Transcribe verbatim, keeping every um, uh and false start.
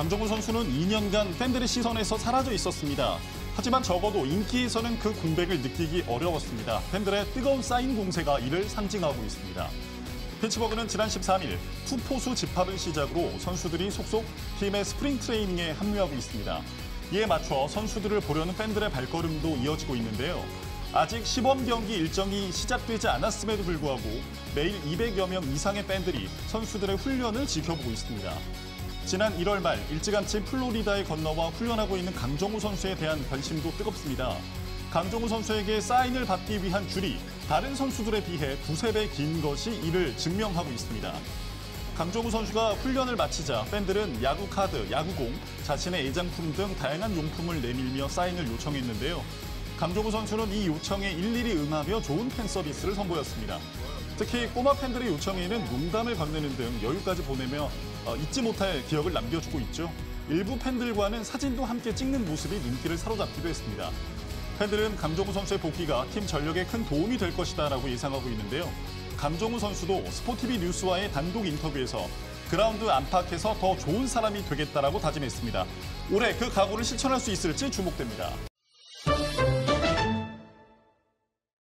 강정호 선수는 이 년간 팬들의 시선에서 사라져 있었습니다. 하지만 적어도 인기에서는 그 공백을 느끼기 어려웠습니다. 팬들의 뜨거운 사인 공세가 이를 상징하고 있습니다. 피츠버그는 지난 십삼 일 투포수 집합을 시작으로 선수들이 속속 팀의 스프링 트레이닝에 합류하고 있습니다. 이에 맞춰 선수들을 보려는 팬들의 발걸음도 이어지고 있는데요. 아직 시범 경기 일정이 시작되지 않았음에도 불구하고 매일 이백여 명 이상의 팬들이 선수들의 훈련을 지켜보고 있습니다. 지난 일월 말 일찌감치 플로리다에 건너와 훈련하고 있는 강정호 선수에 대한 관심도 뜨겁습니다. 강정호 선수에게 사인을 받기 위한 줄이 다른 선수들에 비해 두세 배 긴 것이 이를 증명하고 있습니다. 강정호 선수가 훈련을 마치자 팬들은 야구 카드, 야구공, 자신의 애장품 등 다양한 용품을 내밀며 사인을 요청했는데요. 강정호 선수는 이 요청에 일일이 응하며 좋은 팬 서비스를 선보였습니다. 특히 꼬마 팬들의 요청에는 농담을 건네는 등 여유까지 보내며 잊지 못할 기억을 남겨주고 있죠. 일부 팬들과는 사진도 함께 찍는 모습이 눈길을 사로잡기도 했습니다. 팬들은 강정호 선수의 복귀가 팀 전력에 큰 도움이 될 것이다라고 예상하고 있는데요. 강정호 선수도 스포티비 뉴스와의 단독 인터뷰에서 그라운드 안팎에서 더 좋은 사람이 되겠다라고 다짐했습니다. 올해 그 각오를 실천할 수 있을지 주목됩니다.